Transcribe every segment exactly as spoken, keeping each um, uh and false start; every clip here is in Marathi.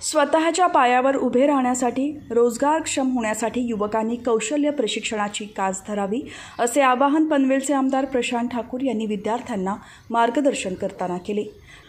स्वतःच्या पायावर उभे राहण्यासाठी, रोजगारक्षम होण्यासाठी युवकांनी कौशल्य प्रशिक्षणाची कास धरावी, असे आवाहन पनवेलचे आमदार प्रशांत ठाकूर यांनी विद्यार्थ्यांना मार्गदर्शन करताना केले.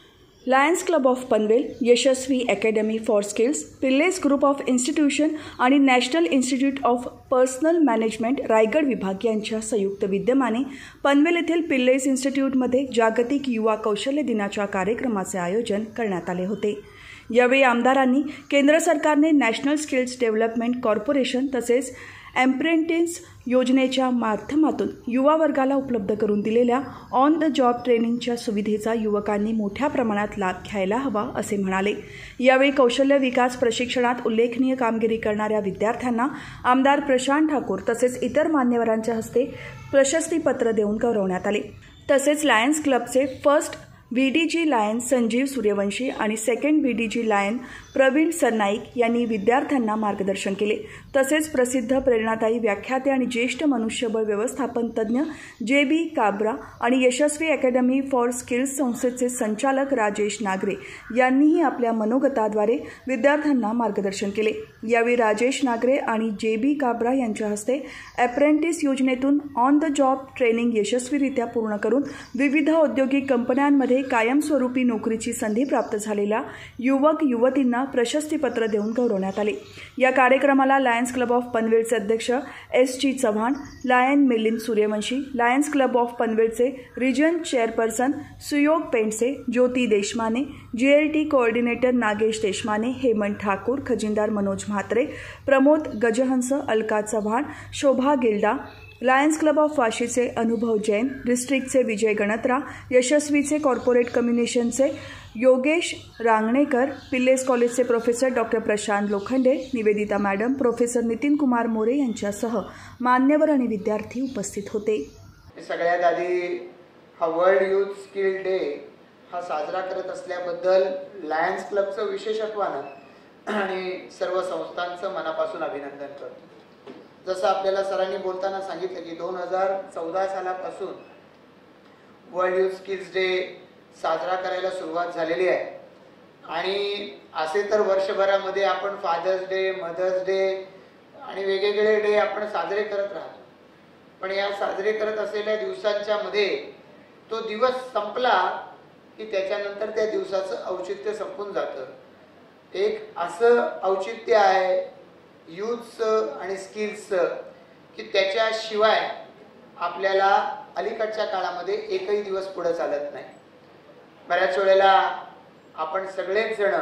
Lions club of Panvel, Yashaswi academy for skills, Pillai's group of institution आणि national institute of personnel management Raigad विभाग यांच्या संयुक्त विद्यमाने पनवेल येथील पिल्लेज इन्स्टिट्यूटमध्ये जागतिक युवा कौशल्य दिनाच्या कार्यक्रमाचे आयोजन करण्यात आले होते. यावेळी आमदारांनी केंद्र सरकारने नॅशनल स्किल्स डेव्हलपमेंट कॉर्पोरेशन तसेच अप्रेंटिस योजनेच्या माध्यमातून युवा वर्गाला उपलब्ध करून दिलेल्या ऑन द जॉब ट्रेनिंगच्या सुविधेचा युवकांनी मोठ्या प्रमाणात लाभ घ्यायला हवा, असे म्हणाले. यावेळी कौशल्य विकास प्रशिक्षणात उल्लेखनीय कामगिरी करणाऱ्या विद्यार्थ्यांना आमदार प्रशांत ठाकूर तसेच इतर मान्यवरांच्या हस्ते प्रशस्तीपत्र देऊन गौरवण्यात आले. तसेच लायन्स क्लबचे first V D G lion Sanjeev Suryavanshi आणि second V D G lion Praveen Sarnaik यांनी विद्यार्थ्यांना मार्गदर्शन केले. तसेच प्रसिद्ध प्रेरणादायी व्याख्याते आणि ज्येष्ठ मनुष्यबळ व्यवस्थापन तज्ज्ञ जे बी काब्रा आणि यशस्वी अकॅडमी फॉर स्किल्स संस्थेचे संचालक राजेश नागरे यांनीही आपल्या मनोगताद्वारे विद्यार्थ्यांना मार्गदर्शन केले. यावेळी राजेश नागरे आणि जे बी काब्रा यांच्या हस्ते अप्रेंटिस योजनेतून ऑन द जॉब ट्रेनिंग यशस्वीरित्या पूर्ण करून विविध औद्योगिक कंपन्यांमध्ये कायमस्वरूपी नोकरीची संधी प्राप्त झालेल्या युवक युवतींना प्रशस्तीपत्र देऊन गौरवण्यात आले. या कार्यक्रमाला लायन्स क्लब ऑफ पनवेलचे अध्यक्ष S G Chavan, lion Milind Suryavanshi, Lions club of पनवेलचे region chairperson Suyog Pendse, Jyoti Deshmane, G L T coordinator Nagesh Deshmane, Hemant Thakur, खजिनदार Manoj Mhatre, Pramod Gajhans, Alka Chavan, Shobha Gilda, Lions club of वाशीचे अनुभव जैन, डिस्ट्रिक्टचे विजय गणत्रा, यशस्वीचे कॉर्पोरेट कम्युनिकेशनचे योगेश रांगणेकर, पिल्लेज कॉलेजचे professor doctor Prashant Lokhande, Nivedita madam, professor Nitin Kumar More यांच्यासह मान्यवर आणि विद्यार्थी उपस्थित होते. सगळ्यात आधी हा वर्ल्ड यूथ स्किल डे हा साजरा करत असल्याबद्दल लायन्स क्लबचं विशेषत्वानं आणि सर्व संस्थांचं मनापासून अभिनंदन करतो. जसं आपल्याला सरांनी बोलताना सांगितलं की दोन हजार चौदा सालापासून वर्ल्ड यूथ स्किल्स डे साजरा करायला सुरुवात झालेली आहे. आणि असे तर वर्षभरामध्ये आपण फादर्स डे, मदर्स डे आणि वेगवेगळे डे आपण साजरे करत राहतो. पण या साजरे करत असलेल्या दिवसांच्या मध्ये तो दिवस संपला की त्याच्यानंतर त्या दिवसाचं औचित्य संपून जातं. एक असं औचित्य आहे यूथचं आणि स्किल्सचं की त्याच्याशिवाय आपल्याला अलीकडच्या काळामध्ये एकही दिवस पुढे चालत नाही. बऱ्याच वेळेला आपण सगळेच जण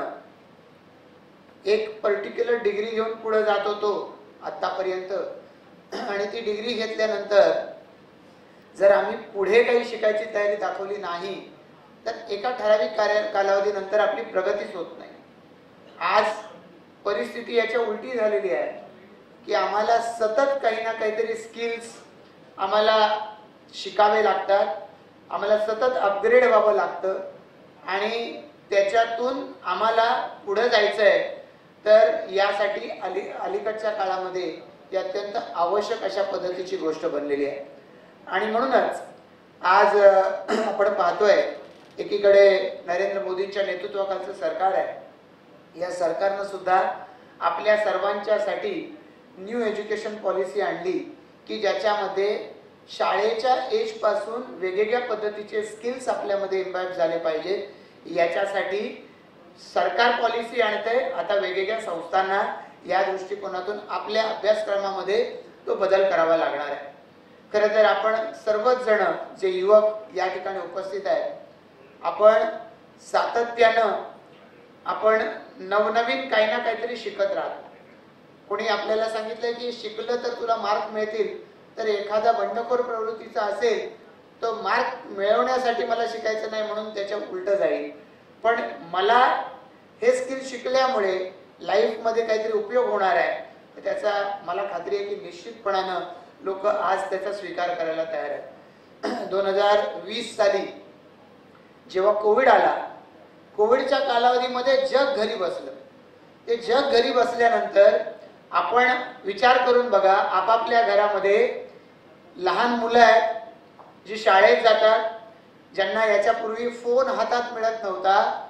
एक पर्टिक्युलर डिग्री घेऊन पुढे जात होतो आतापर्यंत, आणि ती डिग्री घेतल्यानंतर जर आम्ही पुढे काही शिकायची तयारी दाखवली नाही तर एका ठराविक कार्य कालावधीनंतर आपली प्रगतीच होत नाही. आज परिस्थिती याच्या उलटी झालेली आहे की आम्हाला सतत काही ना काहीतरी स्किल्स आम्हाला शिकावे लागतात, आम्हाला सतत अपग्रेड व्हावं लागतं आणि त्याच्यातून आम्हाला पुढे जायचं आहे. तर यासाठी अली अलीकडच्या काळामध्ये ही अत्यंत आवश्यक अशा पद्धतीची गोष्ट बनलेली आहे. आणि म्हणूनच आज आपण पाहतोय एकीकडे नरेंद्र मोदींच्या नेतृत्वाखालचं सरकार आहे. या सरकारनं सुद्धा आपल्या सर्वांच्यासाठी न्यू एज्युकेशन पॉलिसी आणली की ज्याच्यामध्ये शाळेच्या एज पासून वेगवेगळ्या पद्धतीचे स्किल्स आपल्यामध्ये इम्बाइब झाले पाहिजे. याच्यासाठी सरकार पॉलिसी आणते. आता वेगवेगळ्या संस्थांना या दृष्टिकोनातून आपल्या अभ्यासक्रमामध्ये तो बदल करावा लागणार आहे. खरं तर आपण सर्वच जण जे युवक या ठिकाणी उपस्थित आहेत, आपण सातत्यानं आपण नवनवीन काही ना काहीतरी शिकत राहतो. कोणी आपल्याला सांगितलं की शिकलं तर तुला मार्क मिळतील, तर एखादा बंडखोर प्रवृत्तीचा असेल तो मार्क मिळवण्यासाठी मला शिकायचं नाही म्हणून त्याच्या उलटं जाईल. पण मला हे स्किल शिकल्यामुळे लाईफमध्ये काहीतरी उपयोग होणार आहे, तर त्याचा मला खात्री आहे की निश्चितपणानं लोक आज त्याचा स्वीकार करायला तयार आहेत. दोन हजार वीस साली जेव्हा कोविड आला, कोविडच्या कालावधीमध्ये जग घरी बसलं. ते जग घरी बसल्यानंतर आपण विचार करून बघा, आपापल्या घरामध्ये लहान मुलं आहेत जी शाळेत जातात, ज्यांना याच्यापूर्वी फोन हातात मिळत नव्हता,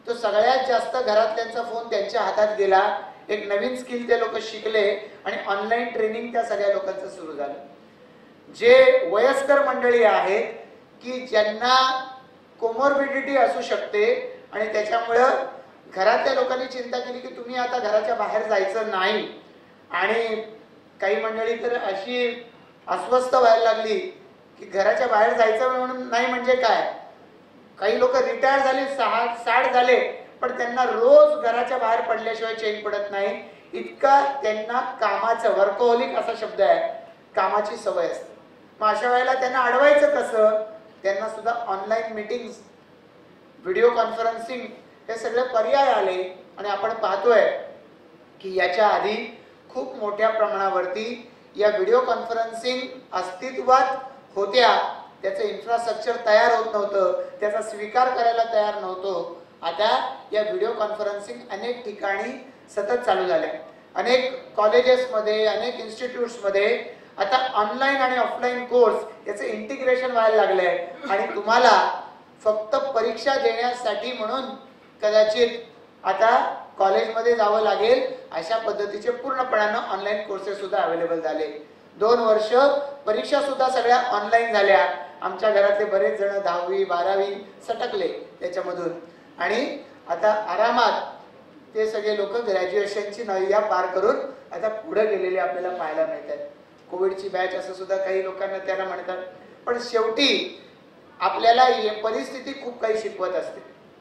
तो सगळ्यात जास्त घरातल्यांचा फोन त्यांच्या हातात गेला. एक नवीन स्किल ते लोक शिकले आणि ऑनलाईन ट्रेनिंग त्या सगळ्या लोकांचं सुरू झालं. जे वयस्कर मंडळी आहेत की ज्यांना कोमॉर्बिडिटी असू शकते आणि त्याच्यामुळं घरातल्या लोकांनी चिंता केली की तुम्ही आता घराच्या बाहेर जायचं नाही, आणि काही मंडळी तर अशी अस्वस्थ व्हायला लागली की घराच्या बाहेर जायचं म्हणून नाही म्हणजे काय. काही लोक रिटायर झाले, सहा साठ झाले, पण त्यांना रोज घराच्या बाहेर पडल्याशिवाय चैन पडत नाही. इतका त्यांना कामाचं, वर्कहोलिक असा शब्द आहे, कामाची सवय असते. मग अशा वेळेला त्यांना अडवायचं कसं. त्यांना सुद्धा ऑनलाईन मीटिंग्स, व्हिडिओ कॉन्फरन्सिंग हे सगळे पर्याय आले. आणि आपण पाहतोय की याच्या आधी खूप मोठ्या प्रमाणावरती या व्हिडिओ कॉन्फरन्सिंग अस्तित्वात होत्या, त्याचं इन्फ्रास्ट्रक्चर तयार होत नव्हतं, त्याचा स्वीकार करायला तयार नव्हतो. आता या व्हिडिओ कॉन्फरन्सिंग अनेक ठिकाणी सतत चालू झाल्या. अनेक कॉलेजेसमध्ये, अनेक इन्स्टिट्यूट्समध्ये आता ऑनलाईन आणि ऑफलाईन कोर्स याचं इंटिग्रेशन व्हायला लागलंय. आणि तुम्हाला फक्त परीक्षा देण्यासाठी म्हणून कदाचित आता कॉलेजमध्ये जावं लागेल अशा पद्धतीचे पूर्णपणानं ऑनलाईन कोर्सेस सुद्धा अवेलेबल झाले. दोन वर्ष परीक्षा सुद्धा सगळ्या ऑनलाईन झाल्या. आमच्या घरातले बरेच जण दहावी बारावी सटकले त्याच्यामधून, आणि आता आरामात ते सगळे लोक ग्रॅज्युएशनची नैया पार करून आता पुढे गेलेले आपल्याला पाहायला मिळतात. कोविडची बॅच असं सुद्धा काही लोकांना त्यांना म्हणतात. पण शेवटी आपल्याला ही परिस्थिती खूप काही शिकवत असते.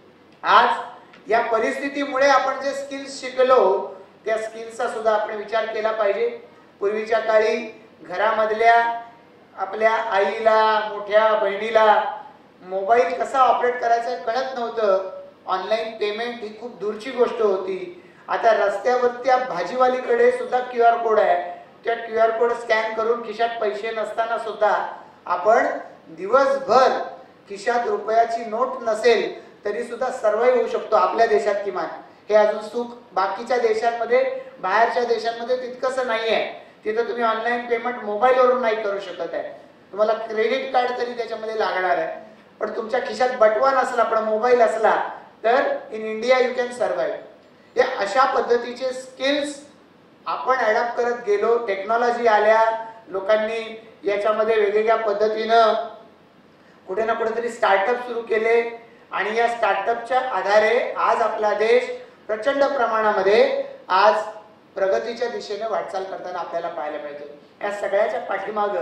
आज या परिस्थितीमुळे आपण जे स्किल्स शिकलो त्या स्किल्सचा सुद्धा आपण विचार केला पाहिजे. पूर्वीच्या काळी घरामधल्या आपल्या आईला, मोठ्या बहिणीला मोबाईल कसा ऑपरेट करायचा कळत नव्हतं. ऑनलाईन पेमेंट ही खूप दूरची गोष्ट होती. आता रस्त्यावरच्या भाजीवालीकडे सुद्धा क्यू आर कोड आहे. त्या क्यू आर कोड स्कॅन करून खिशात पैसे नसताना सुद्धा आपण दिवसभर खिशात रुपयाची नोट नसेल तरी सुद्धा सर्वाइव्ह होऊ शकतो आपल्या देशात किमान. हे अजून सुख बाकीच्या देशांमध्ये, बाहेरच्या देशांमध्ये तितकंसं नाही आहे. तिथं तुम्ही ऑनलाईन पेमेंट मोबाईलवरून नाही करू शकत आहे. तुम्हाला क्रेडिट कार्ड तरी त्याच्यामध्ये लागणार आहे. पण तुमच्या खिशात बटवा नसला पण मोबाईल असला तर in India you can survive. या अशा पद्धतीचे स्किल्स आपण ॲडॉप्ट करत गेलो. टेक्नॉलॉजी आल्या, लोकांनी याच्यामध्ये वेगवेगळ्या पद्धतीनं कुठे ना कुठेतरी स्टार्टअप सुरू केले आणि या स्टार्टअपच्या आधारे आज आपला देश प्रचंड प्रमाणामध्ये आज प्रगतीच्या दिशेने वाटचाल करताना आपल्याला पाहायला मिळते. या सगळ्याच्या पाठीमागं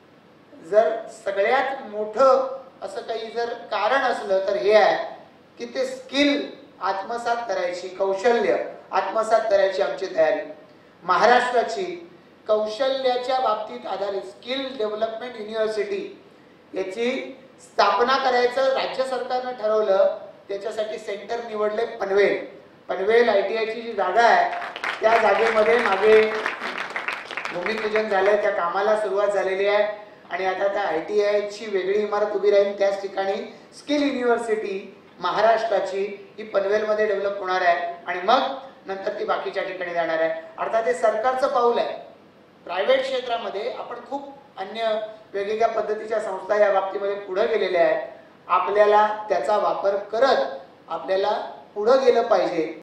जर सगळ्यात मोठं असं काही जर कारण असलं तर हे आहे की ते स्किल आत्मसात करायची, कौशल्य आत्मसात करायची आमची तयारी. महाराष्ट्राची कौशल्याच्या बाबतीत आधारित स्किल डेव्हलपमेंट युनिव्हर्सिटी याची स्थापना करायचं राज्य सरकारनं ठरवलं. त्याच्यासाठी सेंटर निवडले पनवेल. पनवेल आय टी आयची जी जागा आहे त्या जागेमध्ये मागे भूमिपूजन झालं, त्या कामाला सुरुवात झालेली आहे. आणि आता त्या आय टी आयची वेगळी इमारत उभी राहील. त्याच ठिकाणी स्किल युनिव्हर्सिटी महाराष्ट्राची ही पनवेलमध्ये डेव्हलप होणार आहे आणि मग नंतर ती बाकीच्या ठिकाणी जाणार आहे. अर्थात हे सरकारचं पाऊल आहे. प्रायव्हेट क्षेत्रामध्ये आपण खूप अन्य वेगवेगळ्या पद्धतीच्या संस्था या बाबतीमध्ये पुढे गेलेल्या आहेत. आपल्याला त्याचा वापर करत आपल्याला पुढे गेलं पाहिजे.